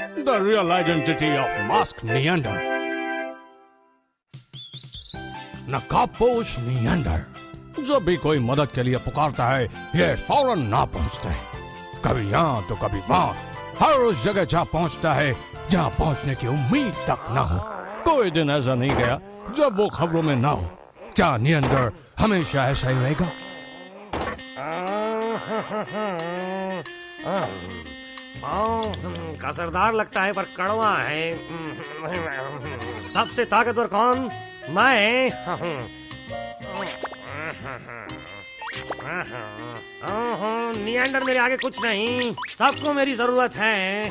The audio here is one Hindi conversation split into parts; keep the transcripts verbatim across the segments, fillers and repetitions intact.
The real identity of masked Neander. नकाबपोश नियंडर। जब भी कोई मदद के लिए पुकारता है, ये फौरन ना पहुंचता है। कभी यहाँ तो कभी वहाँ, हर उस जगह जहाँ पहुंचता है जहाँ पहुंचने की उम्मीद तक ना हो। कोई दिन ऐसा नहीं गया जब वो खबरों में ना हो। क्या नियंडर हमेशा ऐसा ही रहेगा? कसरदार लगता है पर कड़वा है। सबसे ताकतवर कौन? मैं। नियंडर मेरे आगे कुछ नहीं, सबको मेरी जरूरत है।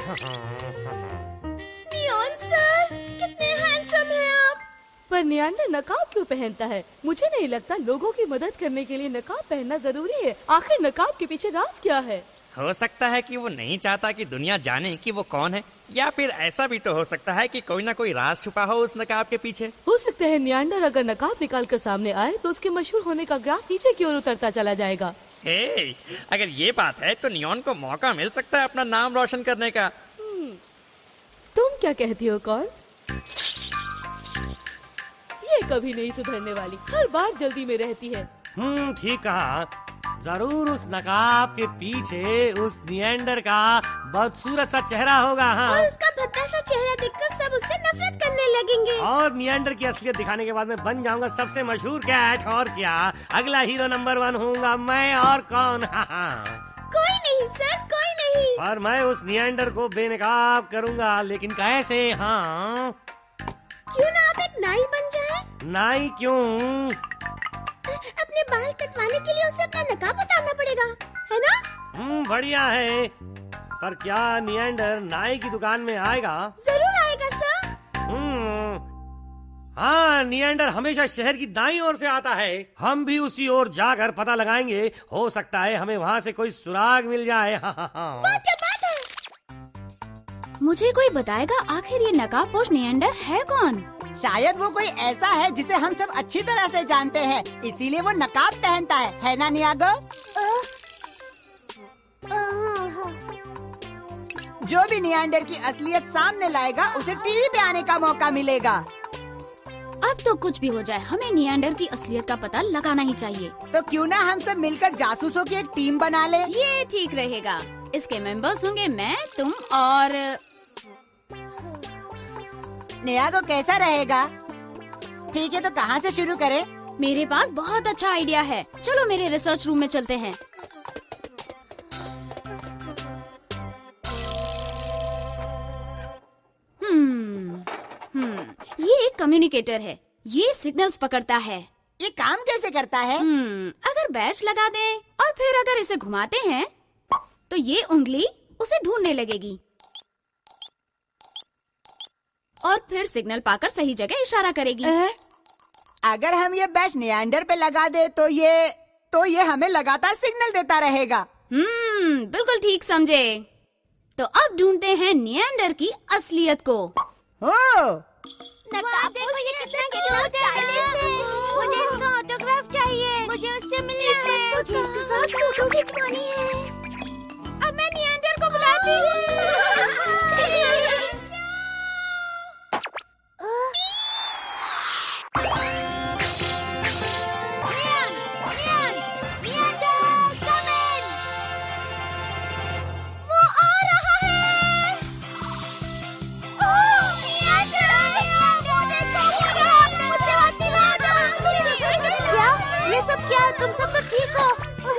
नियॉन सर, कितने हैंडसम हैं आप। पर नियंडर नकाब क्यों पहनता है? मुझे नहीं लगता लोगों की मदद करने के लिए नकाब पहनना जरूरी है। आखिर नकाब के पीछे राज क्या है? हो सकता है कि वो नहीं चाहता कि दुनिया जाने कि वो कौन है, या फिर ऐसा भी तो हो सकता है कि कोई ना कोई राज छुपा हो उस नकाब के पीछे। हो सकता है नियंडर अगर नकाब निकाल कर सामने आए तो उसके मशहूर होने का ग्राफ नीचे की ओर उतरता चला जाएगा। हे, अगर ये बात है तो नियॉन को मौका मिल सकता है अपना नाम रोशन करने का। तुम क्या कहती हो कौन? ये कभी नहीं सुधरने वाली, हर बार जल्दी में रहती है। हम्म ठीक कहा। जरूर उस नकाब के पीछे उस नियंडर का बदसूरत सा चेहरा होगा। हाँ, और उसका भद्दा सा चेहरा देखकर सब उससे नफरत करने लगेंगे। और नियंडर की असलियत दिखाने के बाद मैं बन जाऊंगा सबसे मशहूर कैट। और क्या, अगला हीरो नंबर वन होऊंगा मैं। और कौन? हाँ, कोई नहीं सर, कोई नहीं। और मैं उस नियंडर को बेनकाब करूंगा, लेकिन कैसे? हाँ, क्यों ना आप एक नाई बन जाए? नाई क्यों? अपने बाल कटवाने के लिए उसे अपना नकाब उतारना पड़ेगा, है ना? हम्म बढ़िया है। पर क्या नियंडर नाई की दुकान में आएगा? जरूर आएगा सर। हम्म हाँ, नियंडर हमेशा शहर की दाईं ओर से आता है। हम भी उसी ओर जाकर पता लगाएंगे। हो सकता है हमें वहाँ से कोई सुराग मिल जाए। हाँ हाँ हाँ। बात क्या बात है? मुझे कोई बताएगा आखिर ये नकाबपोश नियंडर है कौन? शायद वो कोई ऐसा है जिसे हम सब अच्छी तरह से जानते हैं, इसीलिए वो नकाब पहनता है, है ना नियागो? जो भी नियंडर की असलियत सामने लाएगा उसे टीवी पे आने का मौका मिलेगा। अब तो कुछ भी हो जाए, हमें नियंडर की असलियत का पता लगाना ही चाहिए। तो क्यों ना हम सब मिलकर जासूसों की एक टीम बना ले? ये ठीक रहेगा। इसके मेंबर्स होंगे मैं, तुम और नियागो। कैसा रहेगा? ठीक है, तो कहाँ से शुरू करें? मेरे पास बहुत अच्छा आइडिया है। चलो मेरे रिसर्च रूम में चलते हैं। हम्म, हम्म, ये एक कम्युनिकेटर है। ये सिग्नल्स पकड़ता है। ये काम कैसे करता है? हम्म, अगर बैच लगा दें और फिर अगर इसे घुमाते हैं तो ये उंगली उसे ढूंढने लगेगी और फिर सिग्नल पाकर सही जगह इशारा करेगी। अगर हम ये बैच नियंडर पे लगा दे तो ये तो ये हमें लगातार सिग्नल देता रहेगा। हम्म, बिल्कुल ठीक समझे। तो अब ढूंढते हैं नियंडर की असलियत को। हो, नकाब देखो, ये कितना क्यूट है। मुझे इसका ऑटोग्राफ चाहिए। मुझे उससे मिलना है। मुझे इसके साथ फोटो खिंचवानी है। अब मैं नियंडर को बुलाती हूँ। तुम सब तो ठीक हो?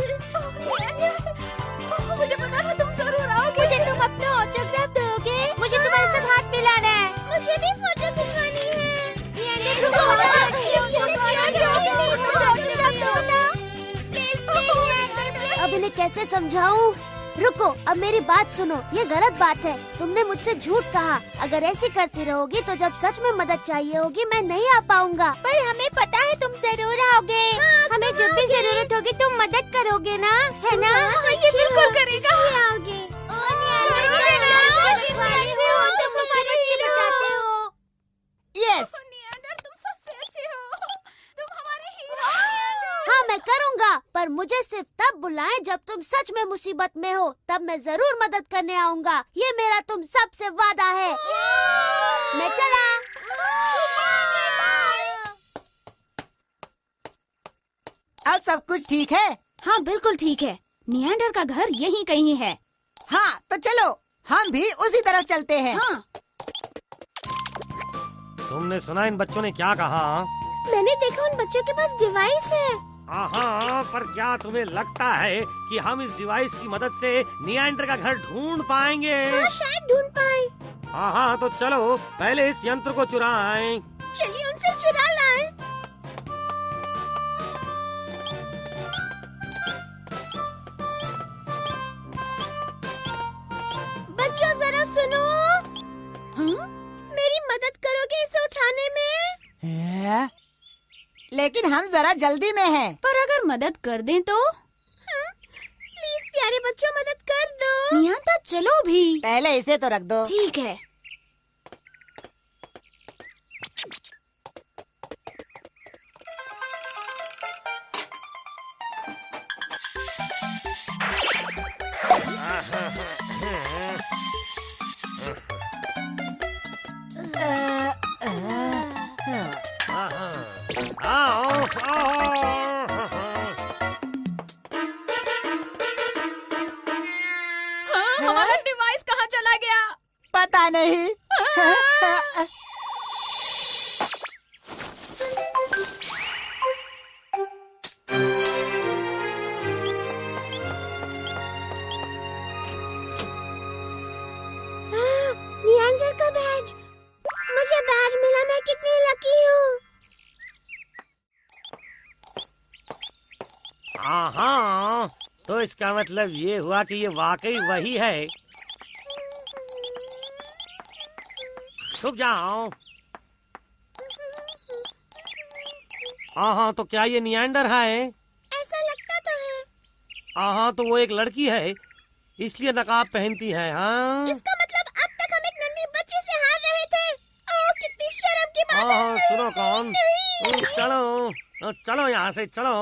मुझे पता था तुम जरूर आओगे। मुझे तुम अपना ऑटोग्राफ दोगे? मुझे तुम्हारे साथ हाथ मिलाना है। मुझे भी फोटो खिंचवानी है। अब इन्हें कैसे समझाऊं? रुको, अब मेरी बात सुनो। ये गलत बात है। तुमने मुझसे झूठ कहा। अगर ऐसे करती रहोगी तो जब सच में मदद चाहिए होगी मैं नहीं आ पाऊंगा। पर हमें पता है तुम जरूर आओगे। हाँ, हमें जब भी जरूरत होगी तुम मदद करोगे ना, है ना? हाँ, ये बिल्कुल करेगा। आओगे। यस, नियंडर तुम सबसे अच्छे हो। तुम हमारे हीरो। हाँ मैं करूँगा, पर मुझे सिर्फ तब बुलाएं जब तुम सच में मुसीबत में हो, तब मैं जरूर मदद करने आऊँगा। ये मेरा तुम सबसे वादा है। मैं चला। अब सब कुछ ठीक है? हाँ बिल्कुल ठीक है। निएंडर का घर यहीं कहीं है। हाँ तो चलो हम भी उसी तरफ चलते हैं। हाँ। तुमने सुना इन बच्चों ने क्या कहा? मैंने देखा उन बच्चों के पास डिवाइस है। हाँ, पर क्या तुम्हें लगता है कि हम इस डिवाइस की मदद से निएंडर का घर ढूंढ पाएंगे? हाँ, शायद ढूंढ पाए। हाँ हाँ तो चलो पहले इस यंत्र को चुराएं। चलिए उनसे चुरा लाएं। बच्चों जरा सुनो। हाँ? मेरी मदद करोगे इसे उठाने में? है? लेकिन हम जरा जल्दी में हैं। पर अगर मदद कर दें तो? हाँ? प्लीज प्यारे बच्चों मदद कर दो। नियांता चलो भी। पहले इसे तो रख दो। ठीक है। आओ, आओ। हाँ, हमारा डिवाइस कहाँ चला गया? पता नहीं। निएंडर का बैज। मुझे बैज मिला। मैं कितनी लकी हूँ। हाँ, तो इसका मतलब ये हुआ कि ये वाकई वही है। छुप जाओ। हाँ हाँ तो क्या ये निएंडर है? ऐसा लगता तो है। हाँ हाँ तो वो एक लड़की है, इसलिए नकाब पहनती है। हाँ इसका मतलब अब तक हम एक नन्ही बच्ची से हार रहे थे। ओह कितनी शर्म की बात हाँ है। हाँ सुनो कौन, नहीं। चलो चलो यहाँ से चलो।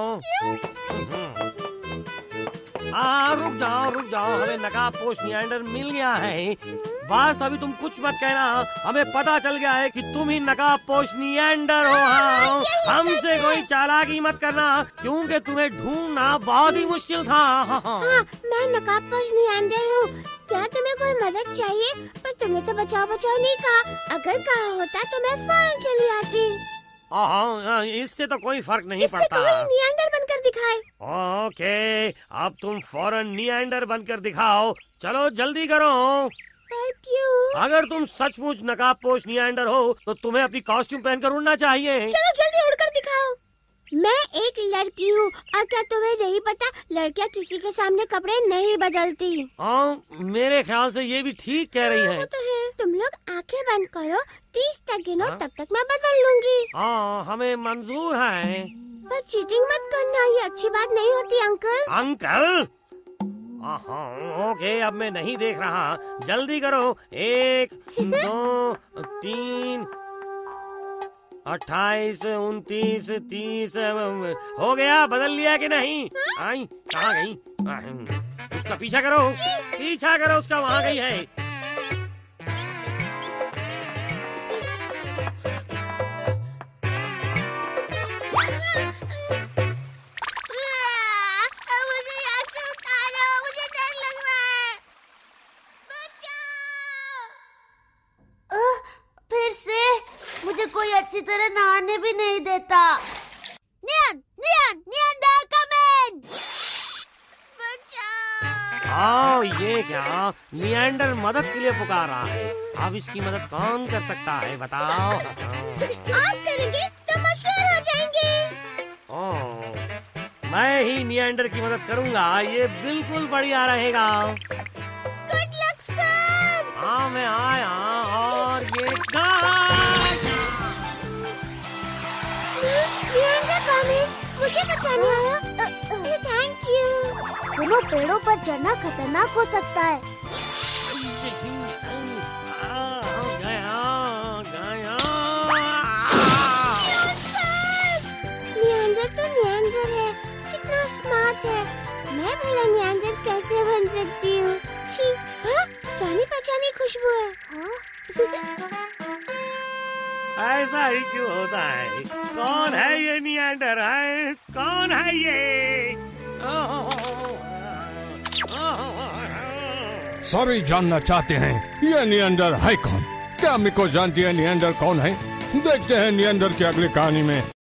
हाँ रुक जाओ रुक जाओ, हमें नकाब पोश निएंडर मिल गया है। बस अभी तुम कुछ मत कहना, हमें पता चल गया है कि तुम ही नकाब पोश निएंडर हो। हाँ हमसे कोई चालाकी मत करना, क्योंकि तुम्हें ढूंढना बहुत ही मुश्किल था। हाँ हाँ हाँ, मैं नकाबपोश निएंडर हूँ। क्या तुम्हें कोई मदद चाहिए? पर तुमने तो बचाओ बचाओ नहीं कहा। अगर कहा होता तो मैं फौरन चली आती। हाँ इससे तो कोई फर्क नहीं इससे पड़ता। कोई निएंडर बनकर दिखाए। ओके अब तुम फौरन निएंडर बनकर दिखाओ। चलो जल्दी करो। पर क्यों? अगर तुम सचमुच नकाब पोश निएंडर हो तो तुम्हें अपनी कॉस्ट्यूम पहनकर उड़ना चाहिए। चलो जल्दी उड़कर दिखाओ। मैं एक लड़की हूँ और क्या तुम्हें नहीं पता, लड़कियाँ किसी के सामने कपड़े नहीं बदलती। हाँ मेरे ख्याल से ये भी ठीक कह रही है। वो तो है। तुम लोग आंखें बंद करो, तीस तक गिनो, तब तक मैं बदल लूंगी। हाँ हमें मंजूर है। पर चीटिंग मत करना, ये अच्छी बात नहीं होती अंकल। अंकल हाँ ओके अब मैं नहीं देख रहा, जल्दी करो। एक दो तीन अट्ठाईस उनतीस तीस हो गया। बदल लिया कि नहीं? आई कहाँ गई? उसका पीछा करो, पीछा करो उसका, वहाँ गई है। मुझे यहाँ से उतारो, मुझे डर लग रहा है। बचाओ। ओह, फिर से मुझे कोई अच्छी तरह नहाने भी नहीं देता। नियन, नियन, नियन कम इन। बचाओ। हाँ ये क्या, निएंडर मदद के लिए पुकार रहा है। अब इसकी मदद कौन कर सकता है बताओ? आप करेंगे तो मशहूर हो जाएंगे। ओह, मैं ही निएंडर की मदद करूंगा, ये बिल्कुल बढ़िया रहेगा। Good luck sir. हाँ मैं आया और ये गाय। नियंडर कम इन, मुझे बचाने आया। Thank you. सुनो, पेड़ों पर चढ़ना खतरनाक हो सकता है। गया गया। नियंडर तो नियंडर है, कितना स्मार्ट है। भला नियंडर कैसे बन सकती हूँ? छी, हाँ? जानी पहचानी खुशबू है। हाँ? ऐसा ही क्यों होता है? कौन है ये नियंडर है? कौन है ये? सभी जानना चाहते हैं ये नियंडर है कौन? क्या मिको जानती है नियंडर कौन है? देखते हैं नियंडर की अगली कहानी में।